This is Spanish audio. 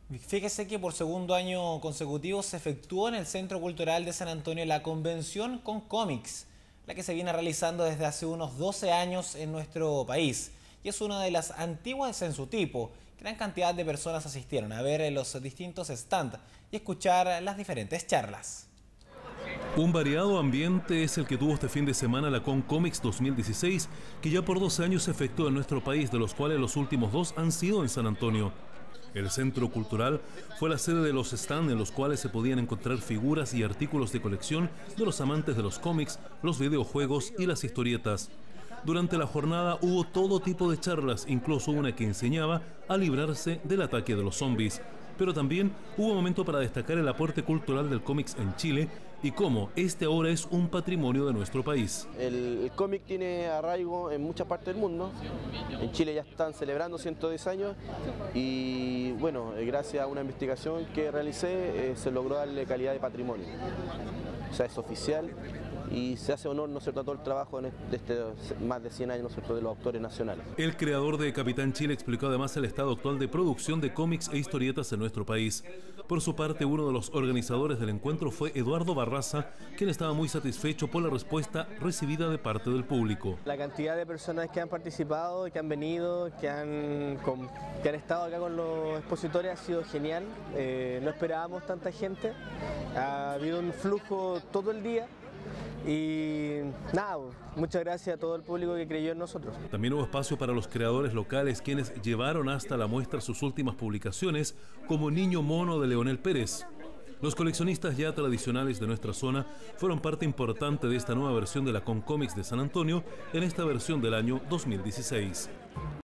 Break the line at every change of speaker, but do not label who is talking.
Fíjese que por segundo año consecutivo se efectuó en el Centro Cultural de San Antonio la convención con cómics, la que se viene realizando desde hace unos 12 años en nuestro país. Y es una de las antiguas en su tipo. Gran cantidad de personas asistieron a ver los distintos stands y escuchar las diferentes charlas.
Un variado ambiente es el que tuvo este fin de semana la ConCómics 2016, que ya por 12 años se efectuó en nuestro país, de los cuales los últimos 2 han sido en San Antonio. El Centro Cultural fue la sede de los stands en los cuales se podían encontrar figuras y artículos de colección de los amantes de los cómics, los videojuegos y las historietas. Durante la jornada hubo todo tipo de charlas, incluso una que enseñaba a librarse del ataque de los zombies. Pero también hubo momento para destacar el aporte cultural del cómics en Chile y cómo este ahora es un patrimonio de nuestro país.
El cómic tiene arraigo en muchas partes del mundo. En Chile ya están celebrando 110 años y bueno, gracias a una investigación que realicé se logró darle calidad de patrimonio. O sea, es oficial y se hace honor, ¿no es cierto?, a todo el trabajo de más de 100 años, ¿no es cierto?, de los autores nacionales.
El creador de Capitán Chile explicó además el estado actual de producción de cómics e historietas en nuestro país. Por su parte, uno de los organizadores del encuentro fue Eduardo Barraza, quien estaba muy satisfecho por la respuesta recibida de parte del público.
La cantidad de personas que han participado, que han venido, que han estado acá con los expositores ha sido genial. No esperábamos tanta gente, ha habido un flujo todo el día. Y nada, muchas gracias a todo el público que creyó en nosotros.
También hubo espacio para los creadores locales, quienes llevaron hasta la muestra sus últimas publicaciones, como Niño Mono de Leonel Pérez. Los coleccionistas ya tradicionales de nuestra zona fueron parte importante de esta nueva versión de la ConCómics de San Antonio, en esta versión del año 2016.